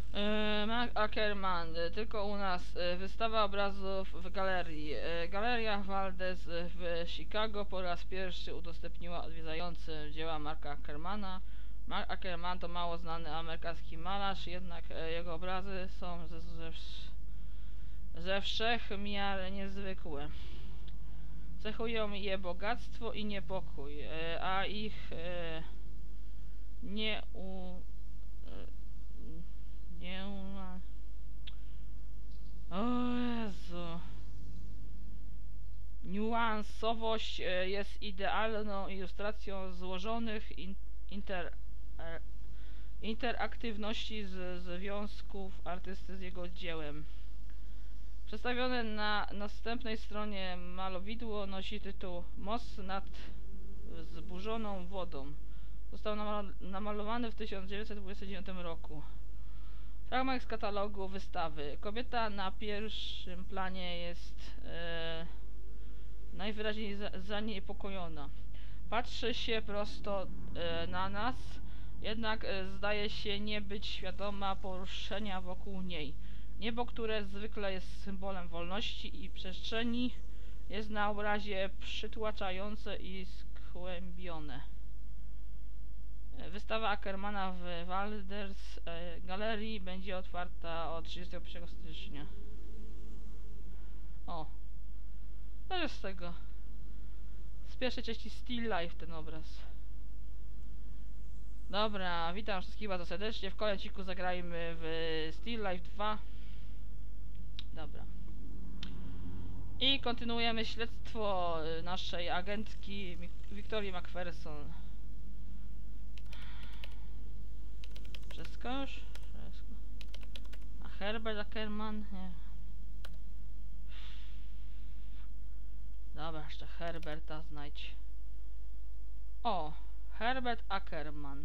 Mark Ackerman, tylko u nas. Wystawa obrazów w galerii. Galeria Valdez w Chicago po raz pierwszy udostępniła odwiedzającym dzieła Marka Ackermana. Mark Ackerman to mało znany amerykański malarz, jednak jego obrazy są ze wszech miar niezwykłe. Cechują je bogactwo i niepokój, a ich nie O Jezu. Niuansowość jest idealną ilustracją złożonych interaktywności związków artysty z jego dziełem. Przedstawione na następnej stronie malowidło nosi tytuł Most nad zburzoną wodą. Został namalowany w 1929 roku. Fragment z katalogu wystawy. Kobieta na pierwszym planie jest najwyraźniej zaniepokojona. Patrzy się prosto na nas, jednak zdaje się nie być świadoma poruszenia wokół niej. Niebo, które zwykle jest symbolem wolności i przestrzeni, jest na obrazie przytłaczające i skłębione. Wystawa Ackermana w Valdez Galerii będzie otwarta od 31 stycznia. O, to jest z tego. Z pierwszej części Still Life ten obraz. Dobra, witam wszystkich bardzo serdecznie. W kolejnym zagrajmy w Still Life 2. Dobra. I kontynuujemy śledztwo naszej agentki Victorii McPherson. Wszystko już? Wszystko. A Herbert Ackerman? Nie. Dobra, jeszcze Herberta znajdź. O! Herbert Ackerman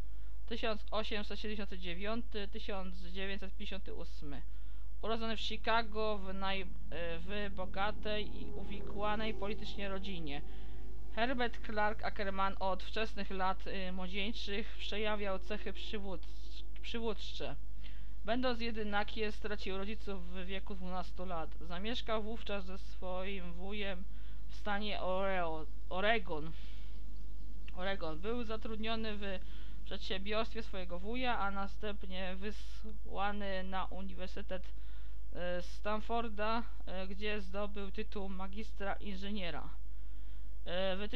1879-1958. Urodzony w Chicago w bogatej i uwikłanej politycznie rodzinie. Herbert Clark Ackerman od wczesnych lat młodzieńczych przejawiał cechy przywódcze. Będąc jedynakiem, stracił rodziców w wieku 12 lat. Zamieszkał wówczas ze swoim wujem w stanie Oregon. Był zatrudniony w przedsiębiorstwie swojego wuja, a następnie wysłany na Uniwersytet Stanforda, gdzie zdobył tytuł magistra inżyniera. W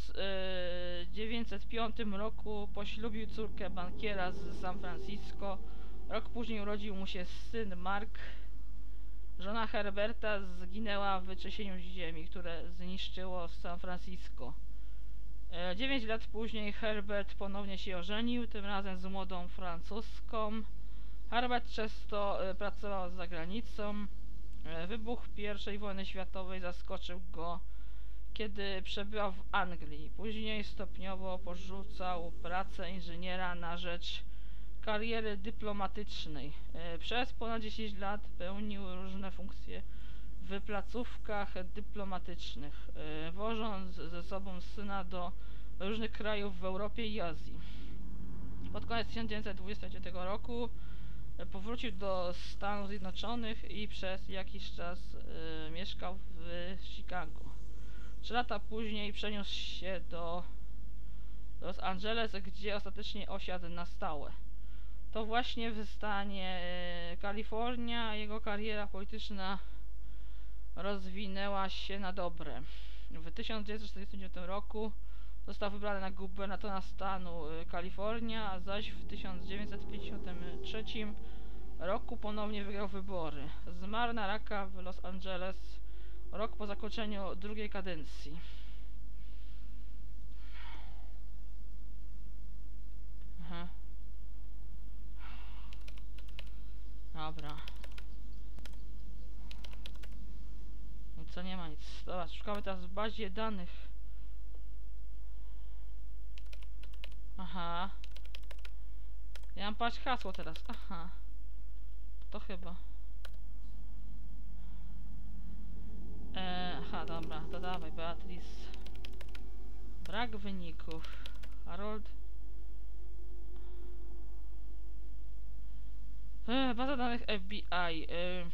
1905 roku poślubił córkę bankiera z San Francisco. Rok później urodził mu się syn Mark. Żona Herberta zginęła w trzęsieniu ziemi, które zniszczyło San Francisco. 9 lat później Herbert ponownie się ożenił, tym razem z młodą Francuską. Herbert często pracował za granicą. Wybuch I wojny światowej zaskoczył go, kiedy przebywał w Anglii. Później stopniowo porzucał pracę inżyniera na rzecz kariery dyplomatycznej. Przez ponad 10 lat pełnił różne funkcje w placówkach dyplomatycznych, wożąc ze sobą syna do różnych krajów w Europie i Azji. Pod koniec 1929 roku powrócił do Stanów Zjednoczonych i przez jakiś czas mieszkał w Chicago. 3 lata później przeniósł się do Los Angeles, gdzie ostatecznie osiadł na stałe. To właśnie w stanie Kalifornia jego kariera polityczna rozwinęła się na dobre. W 1949 roku został wybrany na gubernatora stanu Kalifornia, a zaś w 1953 roku ponownie wygrał wybory. Zmarł na raka w Los Angeles rok po zakończeniu drugiej kadencji. Aha. Dobra. No co, nie ma nic. Dobra, szukamy teraz w bazie danych. Aha. Ja mam paść hasło teraz. Aha. To chyba. Aha, dobra, to dawaj, Beatrice. Brak wyników. Harold. Baza danych FBI.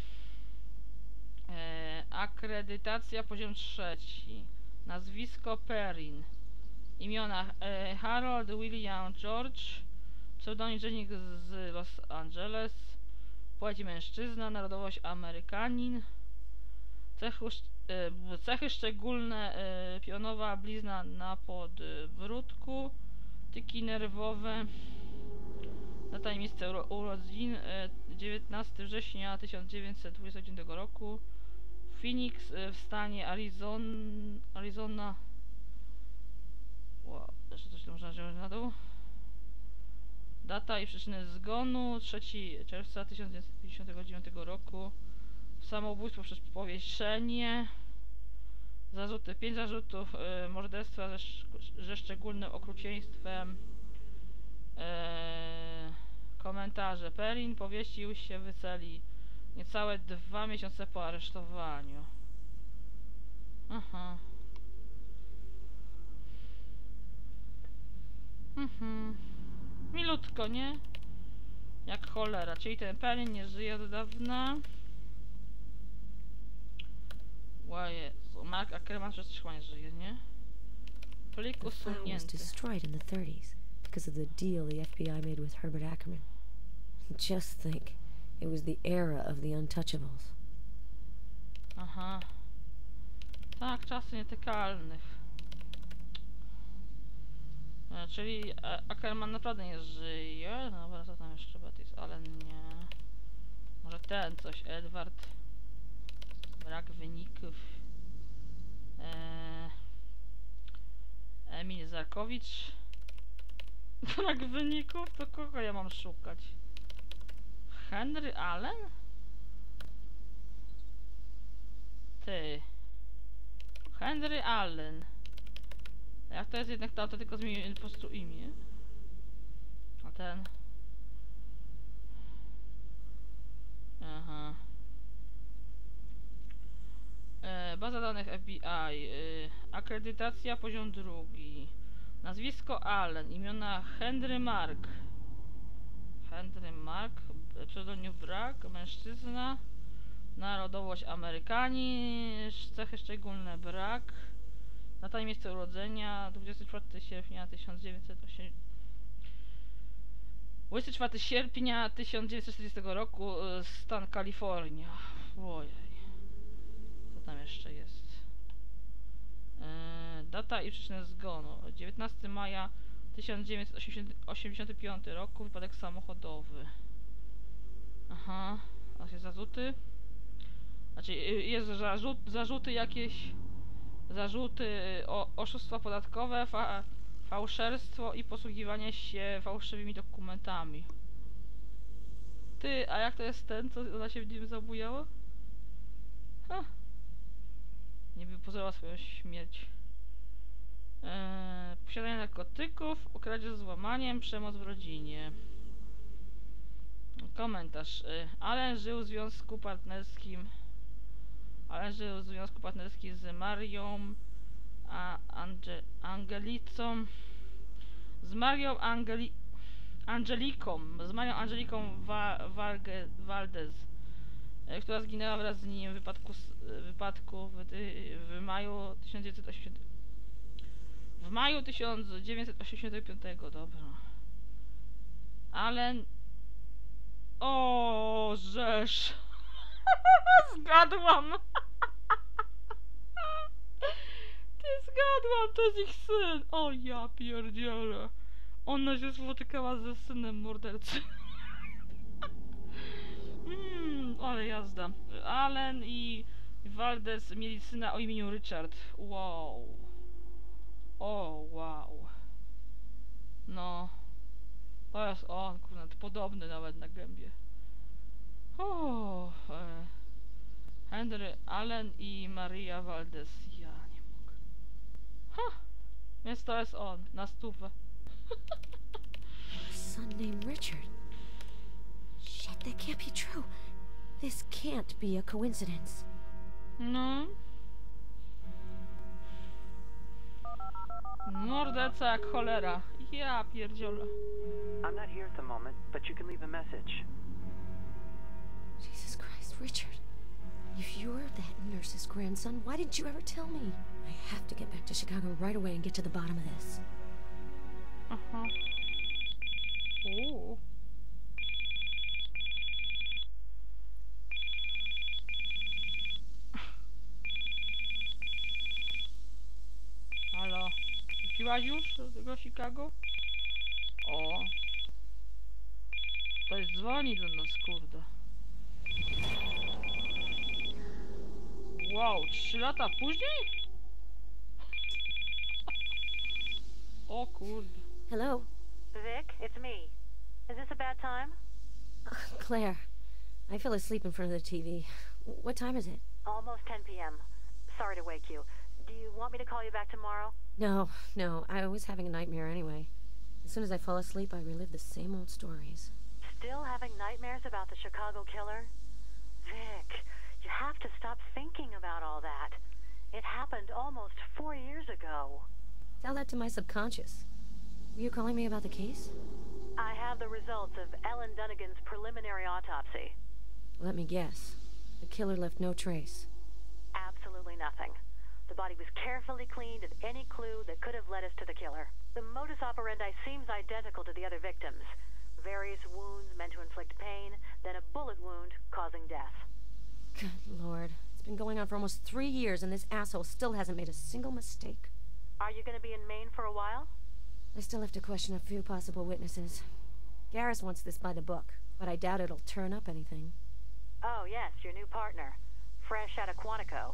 Akredytacja poziom 3. Nazwisko Perrin. Imiona Harold William George. Pseudonim dziennik z Los Angeles. Płeć mężczyzna. Narodowość Amerykanin. Cechy szczególne: pionowa blizna na podbródku. Tyki nerwowe. Data i miejsce urodzin: 19 września 1929 roku. Phoenix w stanie Arizona. Wow, jeszcze coś tu można wziąć na dół. Data i przyczyny zgonu: 3 czerwca 1959 roku. Samobójstwo przez powieszenie. Zarzuty: 5 zarzutów morderstwa ze szczególnym okrucieństwem. Komentarze: Perrin powiesił się w celi niecałe 2 miesiące po aresztowaniu. Aha. Milutko, nie? Jak cholera. Czyli ten Perrin nie żyje od dawna. O Jezu. Mark Ackerman przecież chyba nie żyje, nie? Plik The file was usunięty. destroyed in the 30s because of the deal the FBI made with Herbert Ackerman. Just think, it was the era of the untouchables. Aha. Tak, czasy nietykalnych. Czyli Ackerman naprawdę nie żyje. Dobra, co tam jeszcze Batis? Ale nie. Może ten coś, Edward. Brak wyników. Emil Zarkowicz. Brak wyników? To kogo ja mam szukać? Henry Allen? Ty. Henry Allen. Jak to jest jednak to tylko zmienił po prostu imię. A ten. Aha. Baza danych FBI. Akredytacja poziom 2. Nazwisko Allen. Imiona Henry Mark. Henry Mark. Pseudonim Brak. Mężczyzna. Narodowość Amerykanin. Cechy szczególne: brak. Data i miejsce urodzenia: 24 sierpnia 1908. 24 sierpnia 1940 roku. Stan Kalifornia. Ojej. Co tam jeszcze jest? Data i przyczyny zgonu: 19 maja 1985 roku. Wypadek samochodowy. Aha. A jest zarzuty? Znaczy jest zarzuty jakieś. Zarzuty oszustwa podatkowe, fałszerstwo i posługiwanie się fałszywymi dokumentami. Ty, a jak to jest ten, co ona się w nim zabujała? Ha. Niby pozorowała swoją śmierć. Posiadanie narkotyków, kradzież z włamaniem, przemoc w rodzinie. Komentarz. Allen żył w związku partnerskim z Marią Angelicą. Z Marią Angeliką Valdez, która zginęła wraz z nim w wypadku w maju 1985. Dobra. Allen. O, żeż. Zgadłam. Ty, zgadłam, to jest ich syn. O ja pierdzielę. Ona się spotykała ze synem mordercy. Ale jazda. Allen i Valdez mieli syna o imieniu Richard. Wow. O, wow. No. To jest on, kurde, podobny nawet na gębie. O, Henry Allen i Maria Valdez. Ja nie mogę. Ha! Więc to jest on, na stówę. A son named Richard. Shit, that can't be true. This can't be a coincidence. No. Morderca jak cholera. Ja pierdziolę. I'm not here at the moment, but you can leave a message. Richard, if you're that nurse's grandson, why didn't you ever tell me? I have to get back to Chicago right away and get to the bottom of this. Aha. Uuu. Halo. Wróciłaś już do tego Chicago? O. Ktoś dzwoni do nas, kurde. Wow, 3 lata później? O kurde. Hello? Vic, it's me. Is this a bad time? Claire, I fell asleep in front of the TV. What time is it? Almost 10 p.m. Sorry to wake you. Do you want me to call you back tomorrow? No, I was having a nightmare anyway. As soon as I fall asleep, I relive the same old stories. Still having nightmares about the Chicago killer? Vic, you have to stop thinking about all that. It happened almost 4 years ago. Tell that to my subconscious. Were you calling me about the case? I have the results of Ellen Dunnigan's preliminary autopsy. Let me guess. The killer left no trace. Absolutely nothing. The body was carefully cleaned of any clue that could have led us to the killer. The modus operandi seems identical to the other victims. Various wounds meant to inflict pain, then a bullet wound causing death. Good Lord. It's been going on for almost 3 years and this asshole still hasn't made a single mistake. Are you going to be in Maine for a while? I still have to question a few possible witnesses. Garrus wants this by the book, but I doubt it'll turn up anything. Oh, yes, your new partner. Fresh out of Quantico.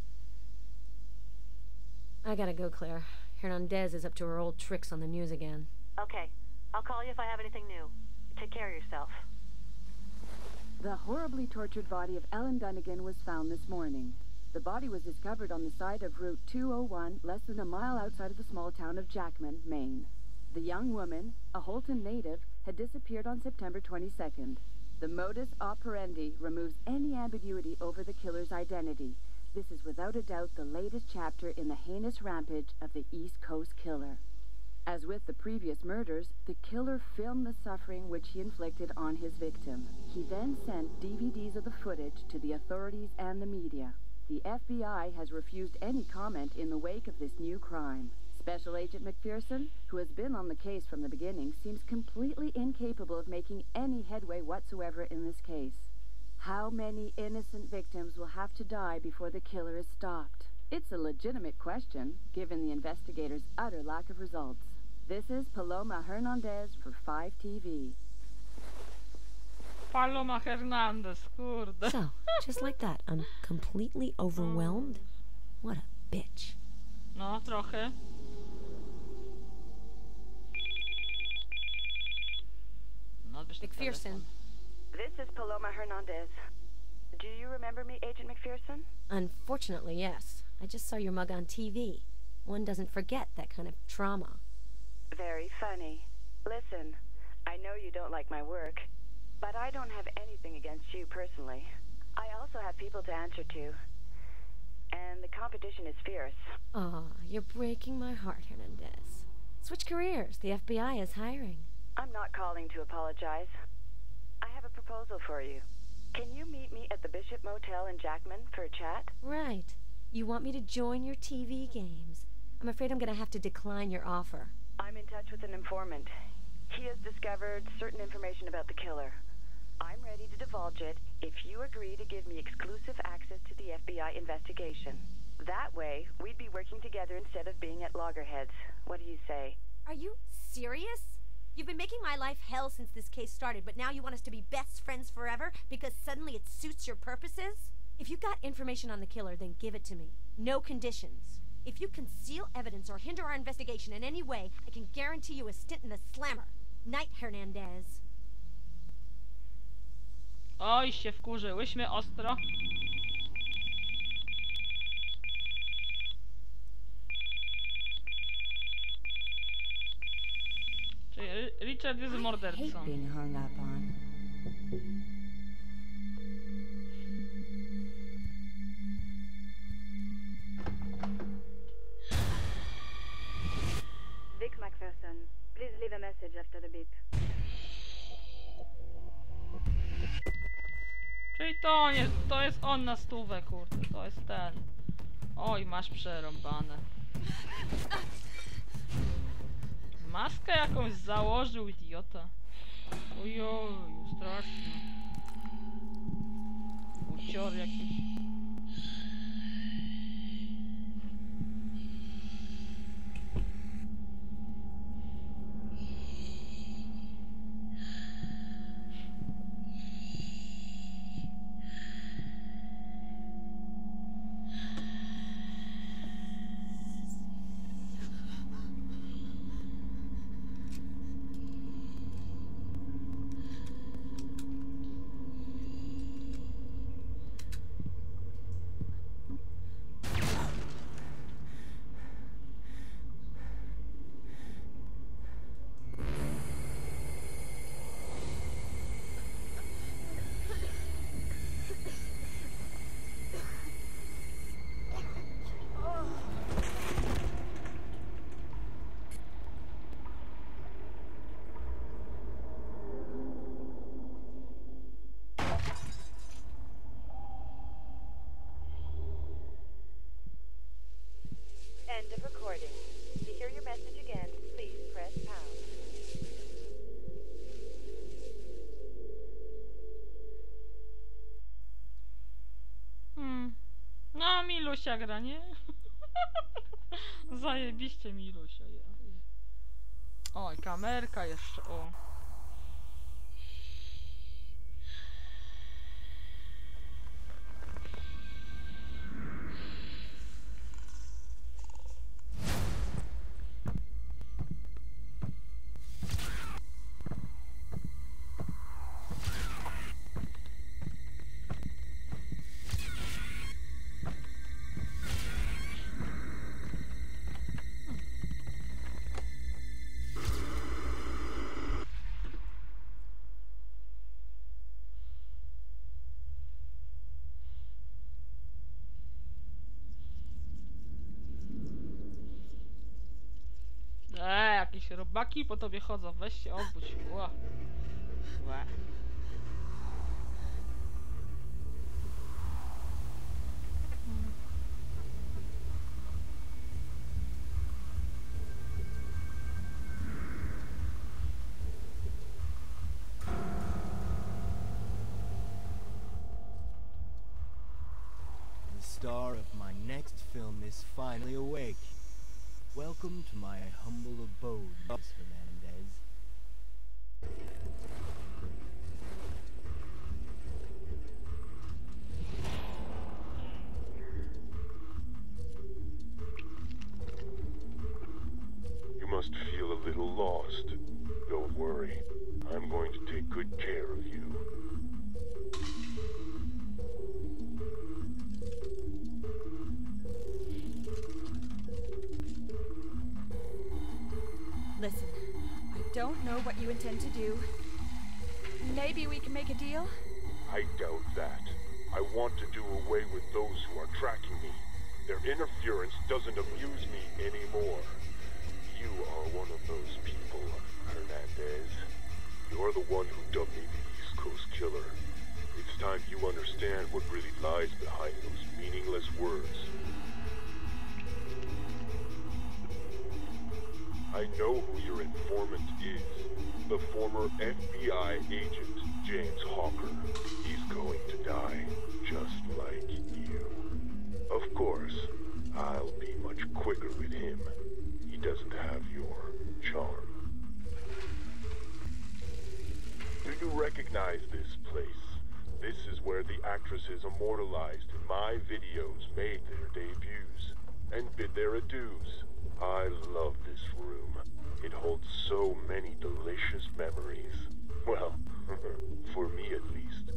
I gotta go, Claire. Hernandez is up to her old tricks on the news again. Okay. I'll call you if I have anything new. Take care of yourself. The horribly tortured body of Ellen Dunnigan was found this morning. The body was discovered on the side of Route 201, less than a mile outside of the small town of Jackman, Maine. The young woman, a Holton native, had disappeared on September 22nd. The modus operandi removes any ambiguity over the killer's identity. This is without a doubt the latest chapter in the heinous rampage of the East Coast Killer. As with the previous murders, the killer filmed the suffering which he inflicted on his victim. He then sent DVDs of the footage to the authorities and the media. The FBI has refused any comment in the wake of this new crime. Special Agent McPherson, who has been on the case from the beginning, seems completely incapable of making any headway whatsoever in this case. How many innocent victims will have to die before the killer is stopped? It's a legitimate question, given the investigators' utter lack of results. This is Paloma Hernandez for 5TV. Paloma Hernandez, kurde. So, just like that, I'm completely overwhelmed? What a bitch. No, trochę. No, odbierz ten McPherson. telefon. This is Paloma Hernandez. Do you remember me, Agent McPherson? Unfortunately, yes. I just saw your mug on TV. One doesn't forget that kind of trauma. Very funny. Listen, I know you don't like my work, but I don't have anything against you personally. I also have people to answer to, and the competition is fierce. Aw, you're breaking my heart, Hernandez. Switch careers. The FBI is hiring. I'm not calling to apologize. I have a proposal for you. Can you meet me at the Bishop Motel in Jackman for a chat? Right. You want me to join your TV games. I'm afraid I'm gonna have to decline your offer. I'm in touch with an informant. He has discovered certain information about the killer. I'm ready to divulge it if you agree to give me exclusive access to the FBI investigation. That way, we'd be working together instead of being at loggerheads. What do you say? Are you serious? You've been making my life hell since this case started, but now you want us to be best friends forever because suddenly it suits your purposes? If you've got information on the killer, then give it to me. No conditions. If you conceal evidence or hinder our investigation in any way, I can guarantee you a stint in the slammer. Night, Hernandez. Oj, się wkurzyłyśmy ostro. Czyli Richard jest mordercą. Being hung up on. Vic McPherson, please leave a message after the beep. Czyli to nie, to jest on na stówę, kurde, to jest ten. Oj, masz przerąbane. Maskę jakąś założył, idiota. Ojoju, strasznie. Ucior jakiś. End of recording. To hear your message again, please press pound. No, Milusia gra, nie? Zajebiście Milusia. Oj, kamerka jeszcze, o. Jakieś robaki po tobie chodzą, weź się obudź. Ła. Łe. The star of my next film is finally awake. Welcome to my humble abode, Miss Hernandez. You must feel a little lost. Don't worry. I'm going to take good care of you. Listen, I don't know what you intend to do. Maybe we can make a deal? I doubt that. I want to do away with those who are tracking me. Their interference doesn't amuse me anymore. You are one of those people, Hernandez. You're the one who dubbed me the East Coast Killer. It's time you understand what really lies behind those meaningless words. I know who your informant is. The former FBI agent, James Hawker. He's going to die, just like you. Of course, I'll be much quicker with him. He doesn't have your charm. Do you recognize this place? This is where the actresses immortalized in my videos made their debuts and bid their adieus. I love this room. It holds so many delicious memories. Well, for me at least.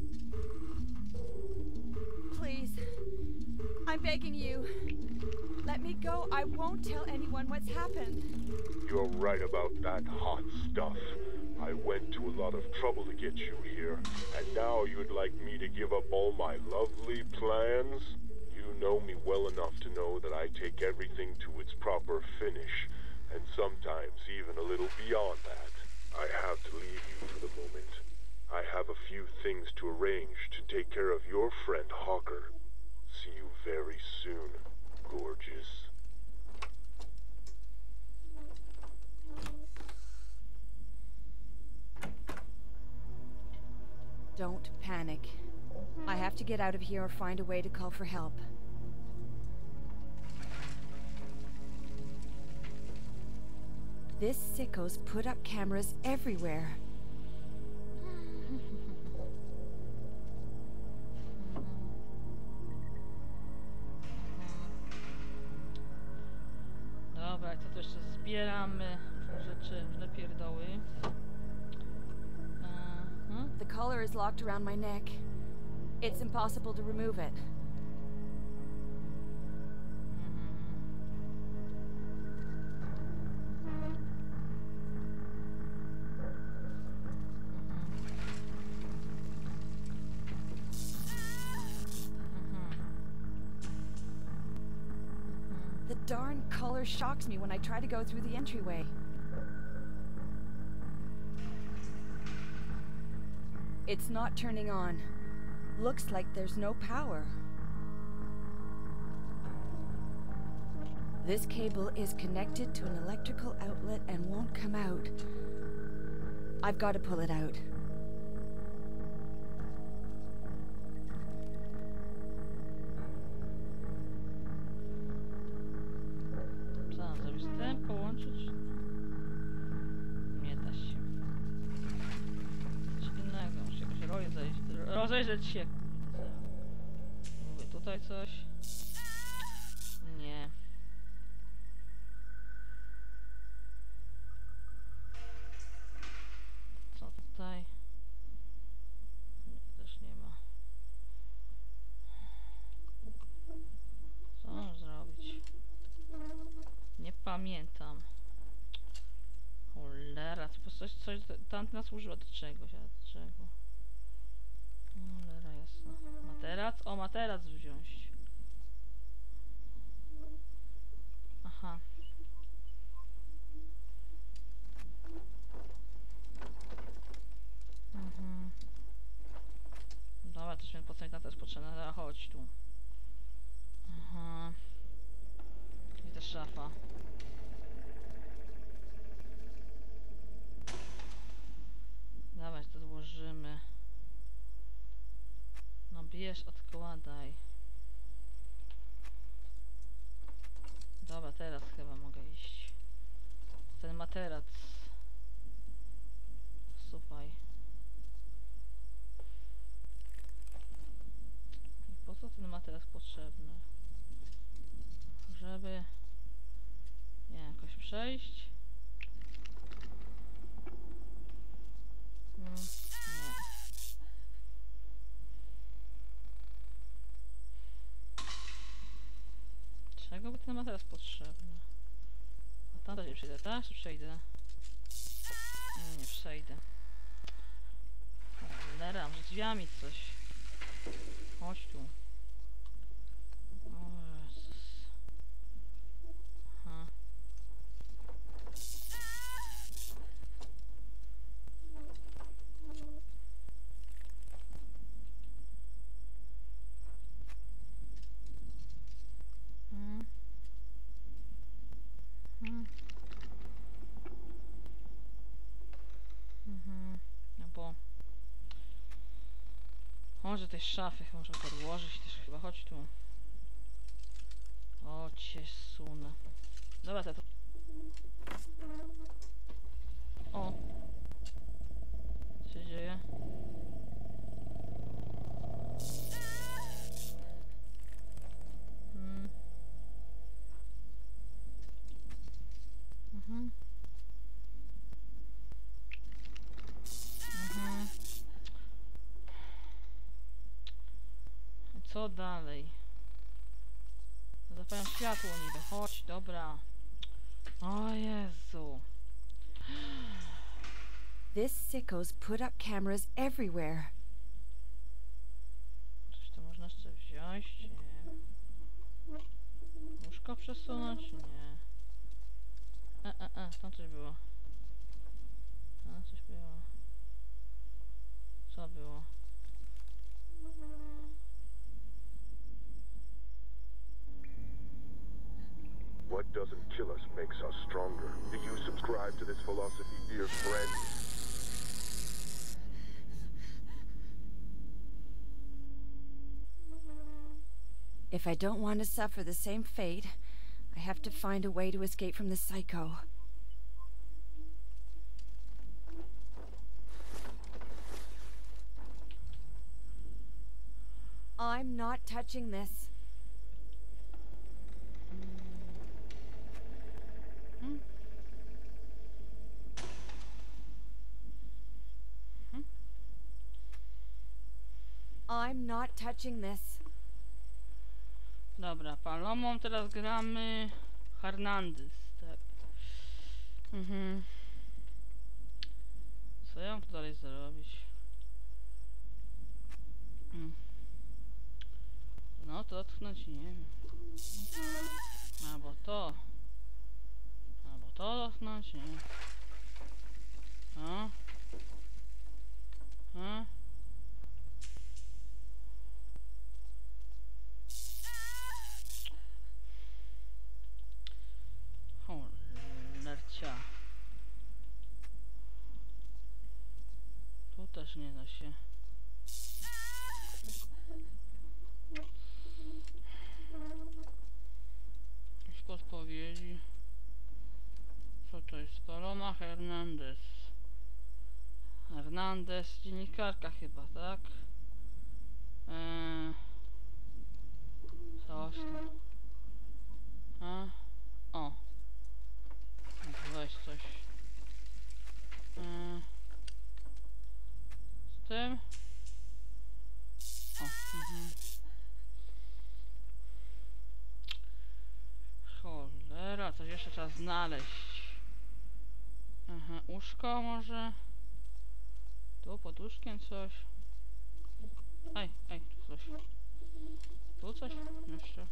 Please. I'm begging you. Let me go. I won't tell anyone what's happened. You're right about that hot stuff. I went to a lot of trouble to get you here, and now you'd like me to give up all my lovely plans? You know me well enough to know that I take everything to its proper finish, and sometimes even a little beyond that. I have to leave you for the moment. I have a few things to arrange to take care of your friend Hawker. See you very soon, gorgeous. Don't panic. I have to get out of here or find a way to call for help. This sicko's put up cameras everywhere. Dobra, co to jeszcze zbieramy? Różne rzeczy, różne pierdoły. The collar is locked around my neck. It's impossible to remove it. The darn collar shocks me when I try to go through the entryway. It's not turning on. Looks like there's no power. This cable is connected to an electrical outlet and won't come out. I've got to pull it out. Co mam zrobić z tym? Połączyć? Nie da się. Coś innego, muszę jakoś rozejrzeć się. Mówię tutaj coś. Nie. Co tutaj? Nie, też nie ma. Co mam zrobić? Nie pamiętam. Cholera, coś tamtna służyła do czegoś, ale do czego? Cholera jasna. Materac? O, materac wziąć. Aha. Dobra, to się podstawić na to jest potrzebne, ale chodź tu. Aha. I też szafa. Dawać, to złożymy. No bierz, odkładaj. Dobra, teraz chyba mogę iść. Ten materac. Słuchaj. I po co ten materac potrzebny? Żeby... nie wiem, jakoś przejść. Nie. Czego by ten materac potrzebny? A tam też nie przejdę, tak? Czy przejdę? Nie, nie przejdę. Cholera, może drzwiami coś. Chodź tu. O Jezus. Aha. No bo... może tej szafy chyba muszę go odłożyć też chyba, chodź tu. O cię sunę. Dobra, to... o! Co się dzieje? Co dalej? Zapałem światło niby, chodź, dobra. O Jezu. This sicko's put up cameras everywhere. Coś to można jeszcze wziąć? Nie. Łóżko przesunąć? Nie. Tam coś było. A, coś było. Co było? kill us makes us stronger. Do you subscribe to this philosophy, dear friend? If I don't want to suffer the same fate, I have to find a way to escape from this psycho. I'm not touching this. I'm not touching this. Dobra, Palomą teraz gramy Hernandez, tak. Co ja mam tu dalej zrobić? No to dotknąć nie wiem. Albo to dotknąć, nie wiem. Cholercia. Tu też nie da się. Jakieś podpowiedzi. Co to jest? Paloma Hernandez. Hernandez, dziennikarka chyba, tak? Coś tam. O. Weź coś. Z tym. O. Cholera, coś jeszcze trzeba znaleźć. Uszko może? Tu pod łóżkiem coś. Tu coś. Tu coś jeszcze.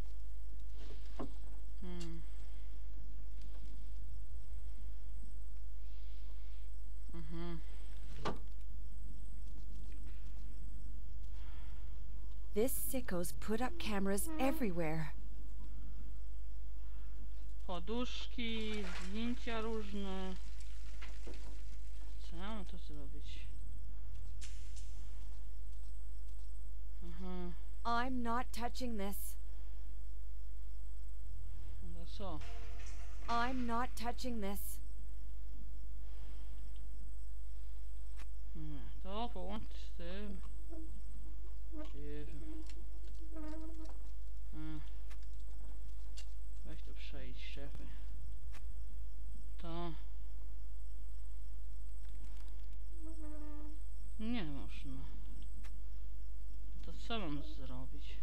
This sicko's put up cameras everywhere. Poduszki, zdjęcia różne. Co ja mam tu zrobić? I'm not touching this. No co? I'm not touching this. To połącz z tym. Nie wiem. Weź tu przejdź, szefy. To... Nie można. To co mam zrobić?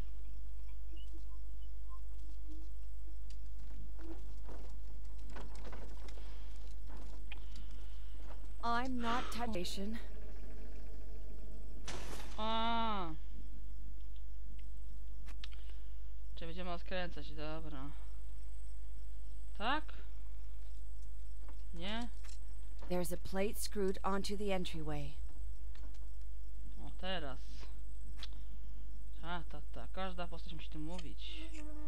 I'm not touching. Czy będziemy odkręcać? Dobra. Tak? Nie? There's a plate screwed onto the entryway. O, teraz. Każda postać musi tu mówić.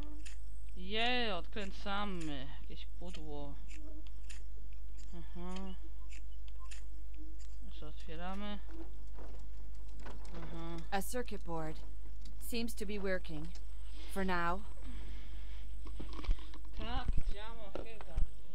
Odkręcamy. Jakieś pudło. Jeszcze otwieramy. A circuit board. Seems to be working. For now. Tak, działa chyba.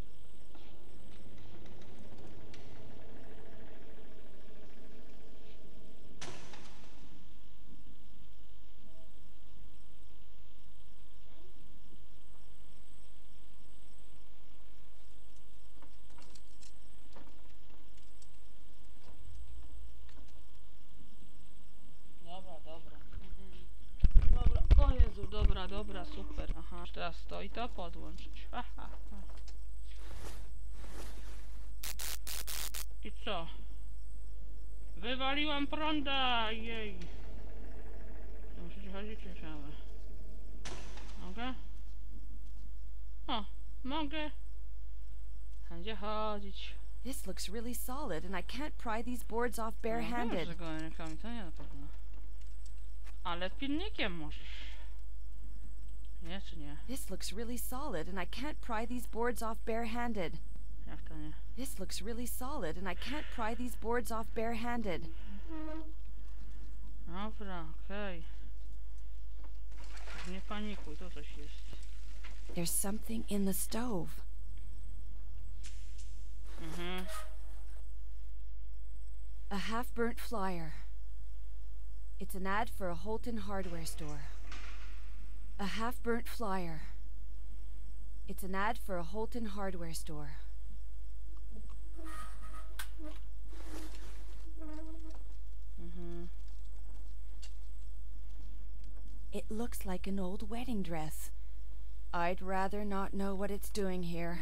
Dobra, super. Teraz to i to podłączyć. I co? Wywaliłam prąda! Jej! Muszę chodzić, czy trzeba? Mogę? O, mogę. Będzie chodzić. This looks really solid and I can't pry these boards off barehanded. No, go rękami, to nie na pewno. Ale pilnikiem możesz. Nie, czy nie? This looks really solid, and I can't pry these boards off barehanded. Jak to nie? This looks really solid, and I can't pry these boards off barehanded. Dobra, okej. Nie panikuj, to coś jest. There's something in the stove. A half-burnt flyer. It's an ad for a Holton hardware store. A half-burnt flyer. It's an ad for a Holton hardware store. It looks like an old wedding dress. I'd rather not know what it's doing here.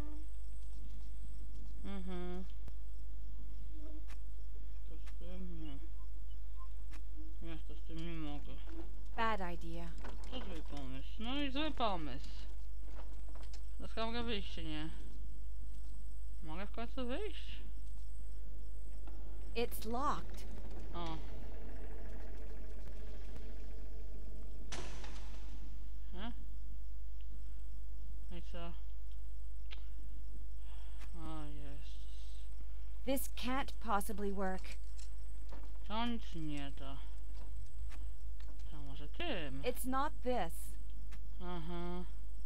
To z tym nie. Ja to z tym nie mogę. Bad idea. To zły pomysł. No i zły pomysł. Dlaczego mogę wyjść, czy nie? Mogę w końcu wyjść? It's locked. O. No i co? O jest. This can't possibly work. To nic nie da. To może tym. It's not this. Aha.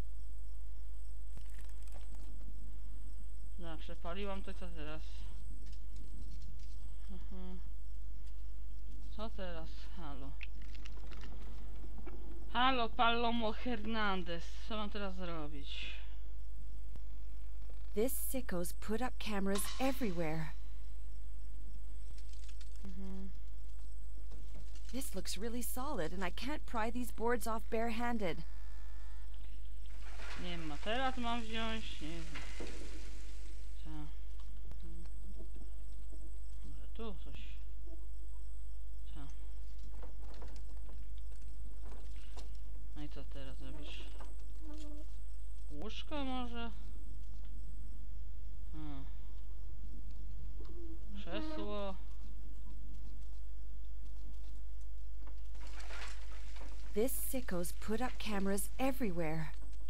Dobra, przepaliłam to, co teraz? Co teraz? Halo. Halo, Palomo Hernandez. Co mam teraz zrobić? This sicko's put up cameras everywhere. This looks really solid, and I can't pry these boards off barehanded. Nie wiem, teraz mam wziąć? Nie wiem. Co? Może tu coś. Co? No i co teraz robisz? Łóżko może? Krzesło? This sicko's put up cameras everywhere.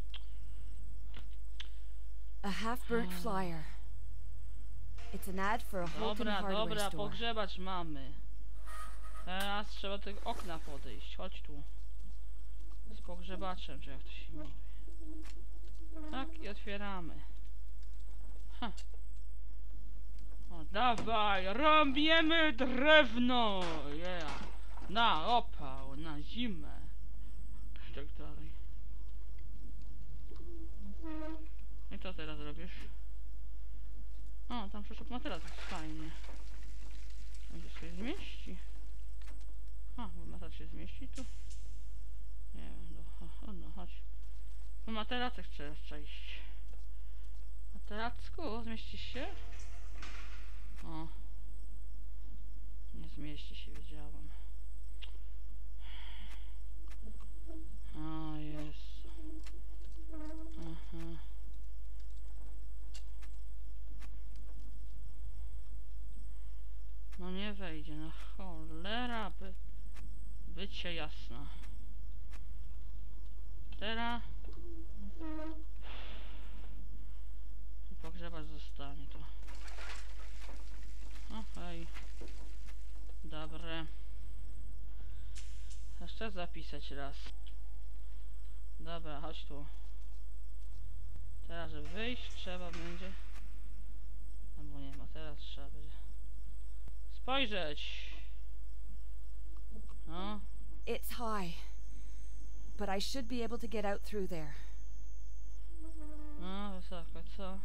A half-burnt flyer. It's an ad for a Holton hardware Dobra, store. pogrzebać mamy. Teraz trzeba do tego okna podejść. Chodź tu. Z pogrzebaczem, czy jak to się mówi. Tak, i otwieramy. Ha. O, dawaj, robiemy drewno! Yeah. Na opał, na zimę. I tak dalej. I co teraz robisz? O, tam przeszedł materac, to jest fajnie. Gdzie się zmieści? A, bo materac się zmieści tu? Nie wiem, no chodź. Po materacach trzeba iść. Materacku, zmieścisz się? O. Nie zmieści się, wiedziałam. O, jest. No nie wejdzie, no cholera, bycie jasna. Teraz pogrzebać zostanie to. Okej. Dobre. Jeszcze zapisać raz. Dobra, chodź tu. Teraz, żeby wyjść, trzeba będzie... Albo nie ma, teraz trzeba będzie... Spojrzeć! No. It's high, but I should be able to get out through there. No, wysoko, co?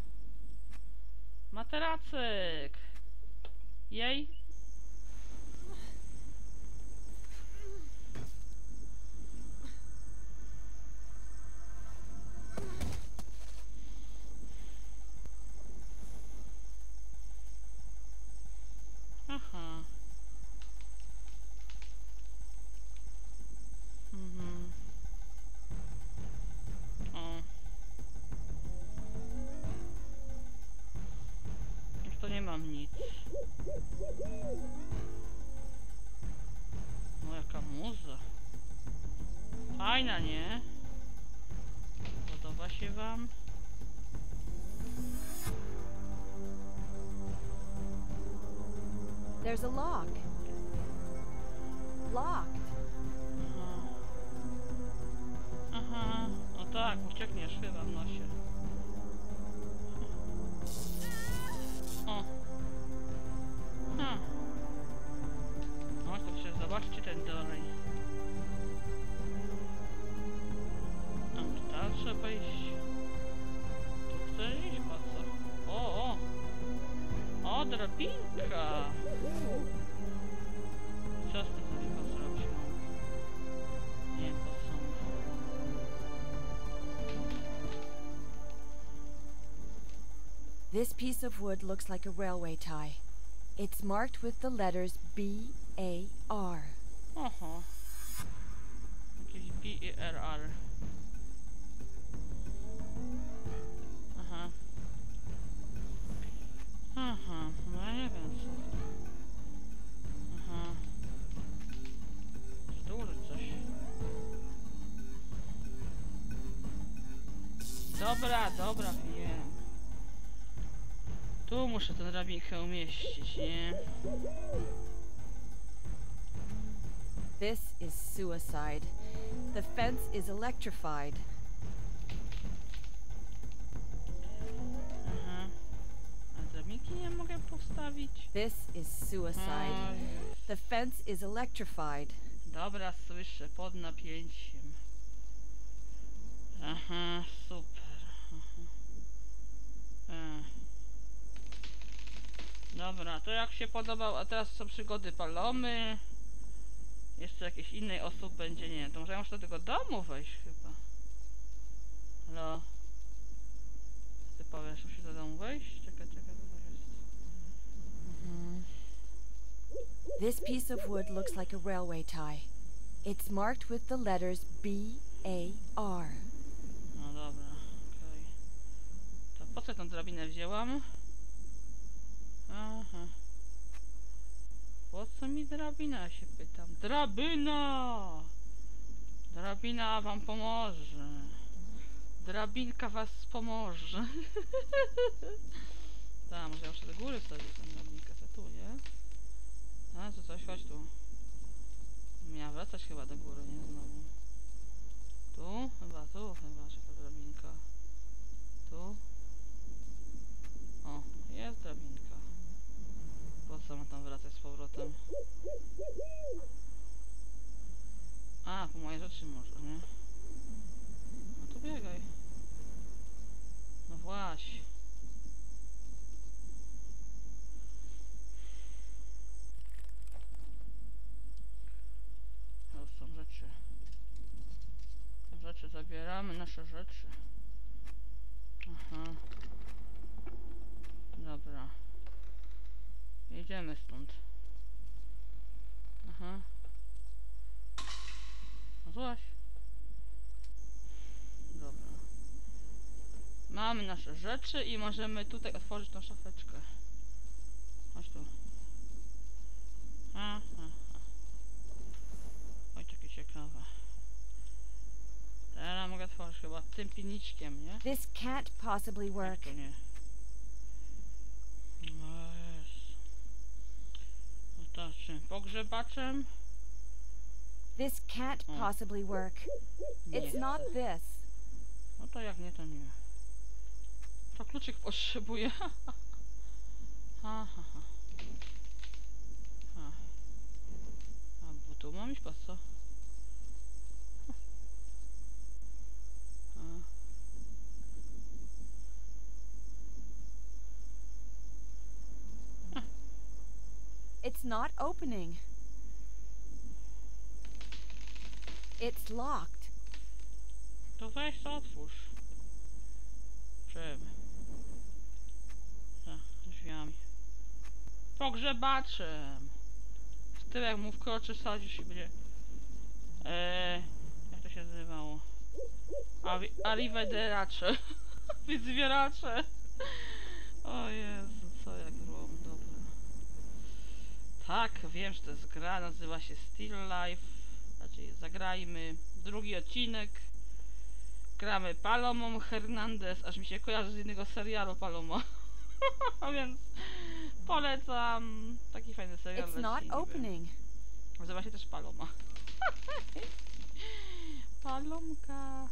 Materacyk! Jej! Aha. O. Już to nie mam nic. No jaka muza. Fajna, nie? się wam. There's a lock. Locked. Aha, no tak, uciekniesz chyba w nosie. O. No to się zobaczcie ten dolej. Tam tam trzeba iść. Tu chcesz iść, po co? O! O, drabinka! Co z tym drabinką zrobić? Nie wiem, po co. This piece of wood looks like a railway tie. It's marked with the letters B-A-R. Oho. Jakieś B-I-R-R. Aha. Aha, no ja nie wiem co. Aha. Duży coś. Dobra, wiem. Tu muszę tę drabinkę umieścić, nie? This is suicide. The fence is electrified. Aha. A drabinki nie mogę postawić? This is suicide. Oj. The fence is electrified. Dobra, słyszę, pod napięciem. Aha, super. Aha. Dobra, to jak się podobał, a teraz są przygody Palomy. Jeszcze jakiejś innej osób będzie, nie wiem, to może ja muszę do tego domu wejść chyba. Halo? Ty powiesz, muszę do domu wejść? Czekaj, to jest. This piece of wood looks like a railway tie. It's marked with the letters B-A-R. No dobra, okej. To po co tę drabinę wzięłam? Aha. Po co mi drabina, ja się pytam. Drabina! Drabina wam pomoże. Drabinka was pomoże. Tak, może ja muszę do góry sobie tę drabinkę, to tu, nie? A, to coś, chodź tu. Miała wracać chyba do góry, nie? Znowu. Tu? Chyba, czy ta drabinka. Tu? O, jest drabinka. Po co mam tam wracać z powrotem? A, po moje rzeczy może, nie? No to biegaj. No właśnie. To są rzeczy. Rzeczy zabieramy, nasze rzeczy. Aha. Dobra. Jedziemy stąd. Aha. No złaś. Dobra. Mamy nasze rzeczy i możemy tutaj otworzyć tą szafeczkę. Chodź tu. Oj, takie ciekawe. Teraz mogę otworzyć chyba tym pilniczkiem, nie? This can't possibly Jak work. to nie? No jest. No to czym? Pogrzebaczem? This can't Oh. possibly work. It's Nie. not this. No to jak nie, to nie. To kluczyk potrzebuję. Ha, ha, ha. Ha. A bo tu mam iść, po co? Ha. It's not opening. It's locked. To weź to otwórz. Czym? Drzwiami. Pogrzebaczem. Z tyłek mu wkroczy, sadzisz i będzie... jak to się nazywało? Arrivederacze. Wyzwieracze. O Jezu, co jak było. Dobra. Tak, wiem, że to jest gra, nazywa się Still Life. Znaczy, zagrajmy. Drugi odcinek. gramy Palomą Hernandez, aż mi się kojarzy z innego serialu Paloma. A więc polecam. Taki fajny serial. It's not opening. Nazywa się też Paloma. Palomka.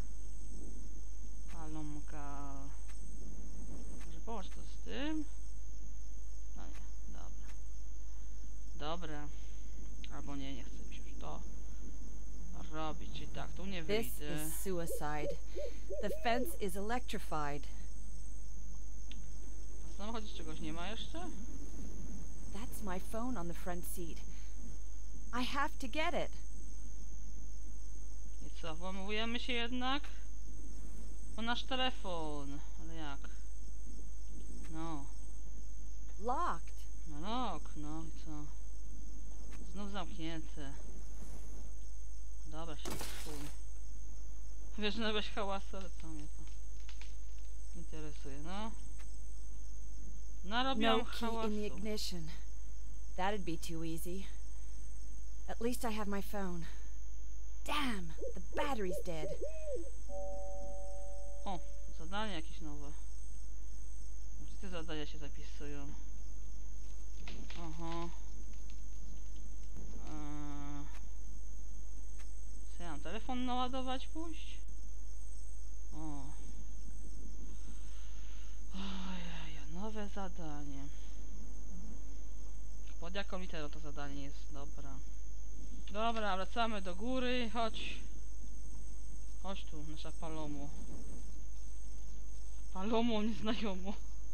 Palomka. Może połącz to z tym? No nie, dobra. Dobra. Albo nie, nie chcę mi się już to robić. Czyli tak, tu nie This wyjdę. is suicide. The fence is electrified. W samochodzie czegoś nie ma jeszcze? That's my phone on the front seat. I have to get it. I co, włamujemy się jednak? O nasz telefon. Ale jak? No. Locked. No rok, no i co? Znów zamknięte. Dobra, się chuj. Wiesz, że nabyś hałasy, ale co mnie to interesuje, no? Narobiłam No key in the hałasu. ignition. That'd be too easy. At least I have my phone. Damn, the battery's dead. O, zadania jakieś nowe. Wszystkie zadania się zapisują. Aha. Co ja mam telefon naładować pójść? O. Ojej, nowe zadanie. Pod jaką literą to zadanie jest? Dobra. Dobra, wracamy do góry. Chodź. Chodź tu, nasza Palomo. Palomo nieznajomo.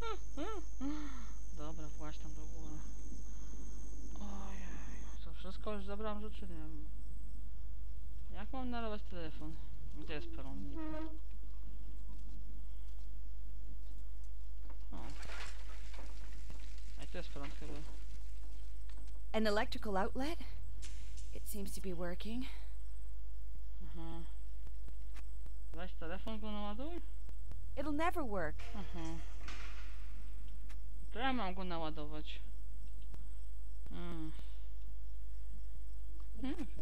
Dobra, właśnie tam do góry. Ojej. Co, wszystko już zabrałam rzeczy? Nie wiem. Jak mam nalewać telefon? Gdzie jest peron? O. A tu jest peron chyba. An electrical outlet? It seems to be working. Aha. Weź telefon, go naładuj? It'll never work. Aha. To ja mam go naładować. Nie wiem.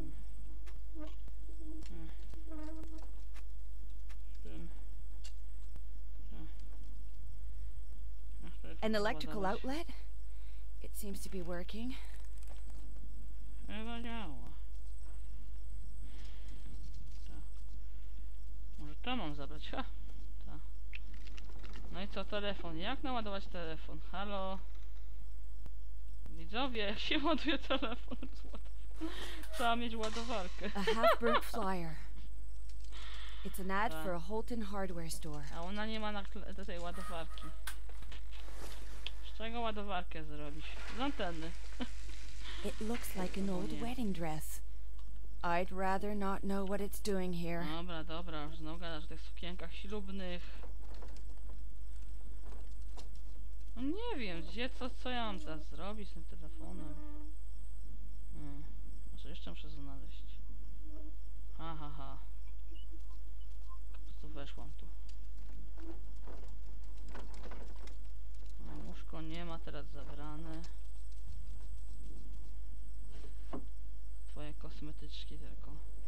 An electrical outlet? It seems to be working. Chyba działa. Tak. Może to mam zabrać, ha? Tak. No i co, telefon? Jak naładować telefon? Halo? Widzowie, jak się ładuje telefon? Trzeba mieć ładowarkę. A half-burnt flyer. It's an ad for a Holton hardware store. A ona nie ma do tej ładowarki. Z czego ładowarkę zrobić? Z anteny. It looks like an old wedding dress. I'd rather not know what it's doing here. Dobra, dobra, już znowu gadasz o tych sukienkach ślubnych. No nie wiem, gdzie, co ja mam teraz zrobić z tym telefonem? Może jeszcze muszę znaleźć. Ha, ha, ha. Po prostu weszłam tu. Łóżko nie ma teraz zabrane. Twoje kosmetyczki tylko.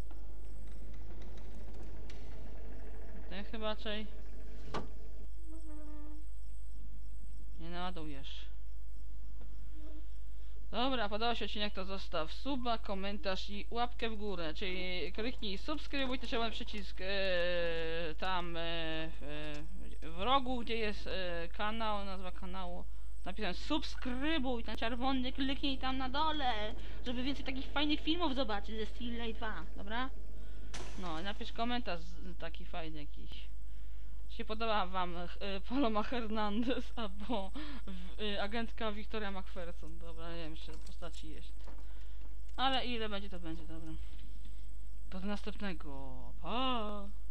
Ten chyba raczej nie naładujesz. Dobra, podobał się odcinek, to zostaw suba, komentarz i łapkę w górę, czyli kliknij subskrybuj, też mam przycisk tam w rogu, gdzie jest kanał, nazwa kanału. Napisałem subskrybuj, ten czerwony, kliknij tam na dole, żeby więcej takich fajnych filmów zobaczyć ze Still Life 2, dobra? No i napisz komentarz taki fajny jakiś. Czy się podoba wam Paloma Hernandez albo agentka Victoria McPherson, dobra, nie wiem jeszcze postaci jest. Ale ile będzie to będzie, dobra. Do następnego, pa!